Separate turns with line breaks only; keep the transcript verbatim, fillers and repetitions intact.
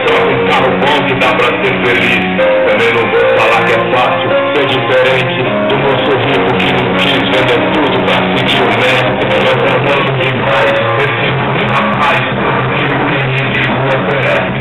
troca um carro bom que dá pra ser feliz. Também não vou falar que é fácil ser diferente do moço rico que não quis vender tudo pra seguir o mestre. Eu trabalho demais, esse tipo de rapaz, tudo que o inimigo oferece.